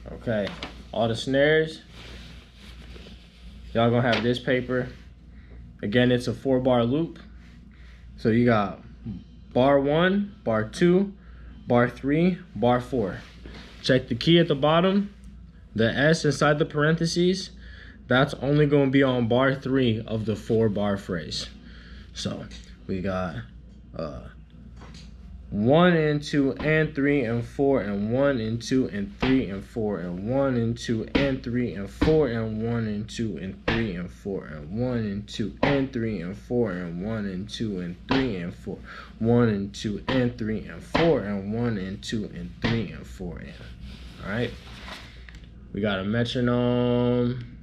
Okay, all the snares, y'all gonna have this paper. Again, it's a 4-bar loop. So you got bar 1, bar 2, bar 3, bar 4. Check the key at the bottom. The S inside the parentheses, that's only gonna be on bar 3 of the 4-bar phrase. So we got 1 and 2 and 3 and 4 and 1 and 2 and 3 and 4 and 1 and 2 and 3 and 4 and 1 and 2 and 3 and 4 and 1 and 2 and 3 and 4 and 1 and 2 and 3 and 4, 1 and 2 and 3 and 4 and 1 and 2 and 3 and 4 and. All right. We got a metronome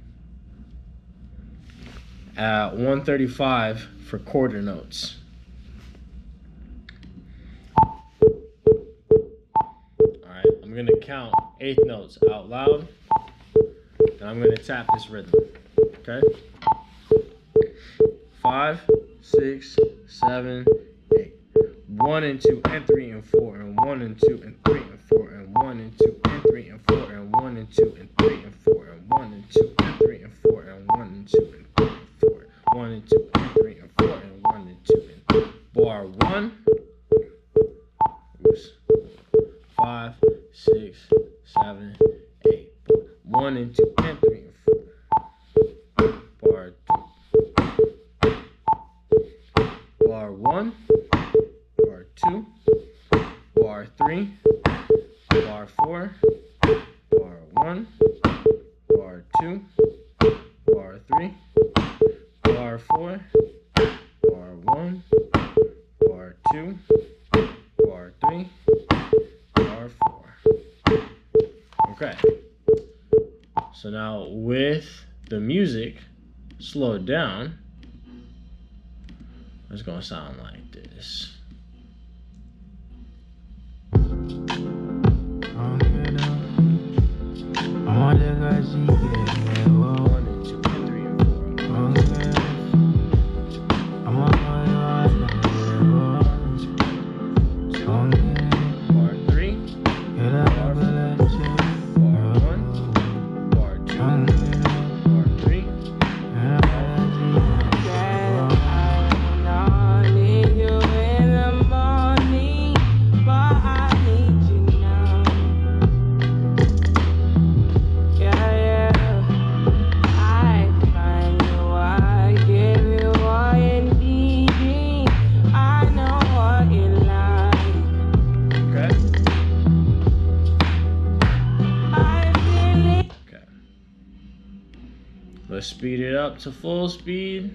at 135 for quarter notes. Alright, I'm gonna count 8th notes out loud, and I'm gonna tap this rhythm. Okay? 5, 6, 7, 8. 1 and 2 and 3 and 4 and 1 and 2 and 3 and 4 and 1 and 2 and 3 and 4 and 1 and 2 and 3 and 4 and 1 and 2 and 3 and 4 and 1 and 2 and 3 and 4, 1 and 2 and 3 and 4 and 1 and 2 and 3. Bar 1. Oops. 5, 6, 7, 8. 1 and 2 and 3 and 4. Bar 2. Bar 1. Bar 2. Bar 3. Bar 4. Bar 1. Bar 2. Bar 3. Bar 4. Bar 1. Bar 2. Bar 3. Bar 4. Okay. So now with the music slowed down, it's gonna sound like this. Let's speed it up to full speed.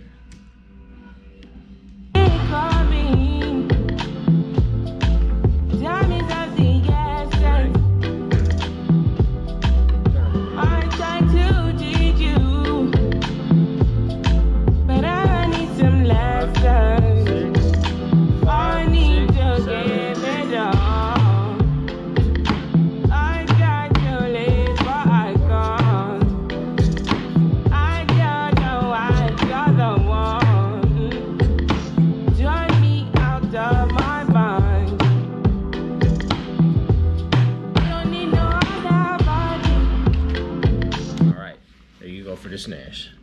For the snares.